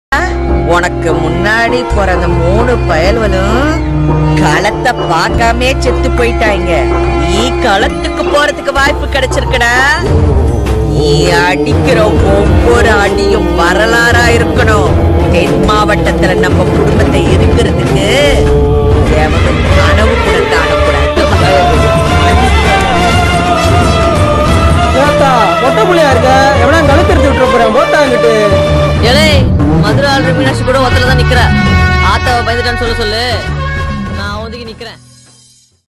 உனக்கு முன்னாடி பிறந்த 3 பயல்களும் களத்தை பார்க்காமே செத்து போயிட்டாங்க. நீ களத்துக்கு போறதுக்கு வாய்ப்பு கிடைச்சிருக்கடா. நீ அடிக்கிற ஒவ்வொரு அடியும் வரலாறா இருக்கணும். தென் மாவட்டத்துல நம்ம குடும்பத்தை இருக்கிறதுக்கு கனவு கூட தானக்கூடாது. மொட்டை புள்ளையா இருக்க எவனா கழுத்தெடுத்து விட்டுற போறேன் போட்டாங்கிட்டு. ஏலே மதுரை ஆள்ற மீனாட்சி கூட ஒத்தல தான் நிக்கிற. ஆத்தாவை பயந்துட்டான்னு சொல்லு.